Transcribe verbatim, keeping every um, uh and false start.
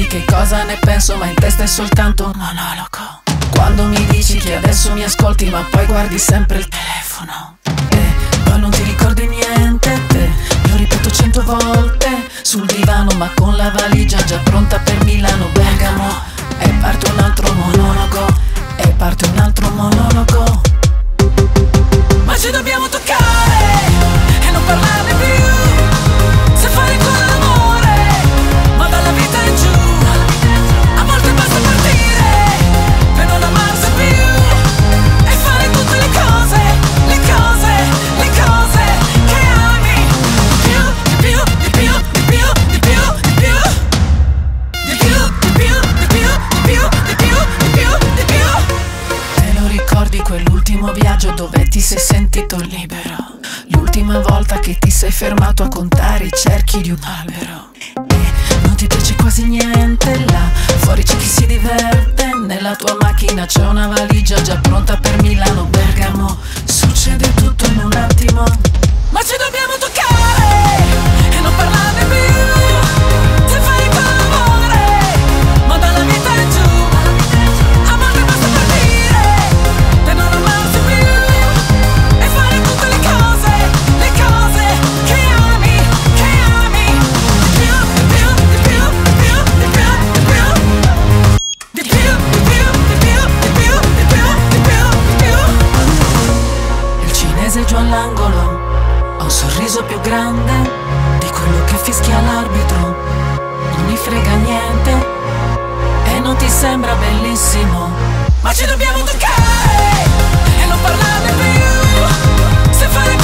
di che cosa ne penso, ma in testa è soltanto un monologo. Quando mi dici che adesso mi ascolti, ma poi guardi sempre il telefono e poi non ti ricordi niente, te lo ripeto cento volte sul divano, ma con la valigia già pronta per Milano, Bergamo. E parte un altro monologo, e parte un altro monologo. Ma ci dobbiamo toccare e non parlarne più. Se fare ancora l'amore, ma dalla vita in giù. A volte basta partire per non amarsi più e fare tutte le cose, le cose, le cose che ami. Di più, di più, di più, di più, di più, di più, di più, di più, di più, di più, di più, di più, di più. Te lo ricordi quell'ultimo viaggio dove ti sei sentito libero? L'ultima volta che ti sei fermato a contare i cerchi di un albero. E non ti piace quasi niente là, fuori c'è chi si diverte. Nella tua macchina c'è una valigia già pronta per Milano, Bergamo. Succede tutto in un attimo, ma ci dobbiamo toccare e non parlarne più. Se fai con l'amore, ma dalla vita in giù. A volte basta partire per non amarsi più e fare tutte le cose, le cose che ami, che ami. Di più, di più, di più, di più, di più, di più. Di più, di più, di più, di più, di più, di più, di più. Il cinese giù all'angolo ha un sorriso più grande di quello che fischia l'arbitro. Non mi frega niente e non ti sembra bellissimo, ma ci dobbiamo toccare e non parlarne più. Se fare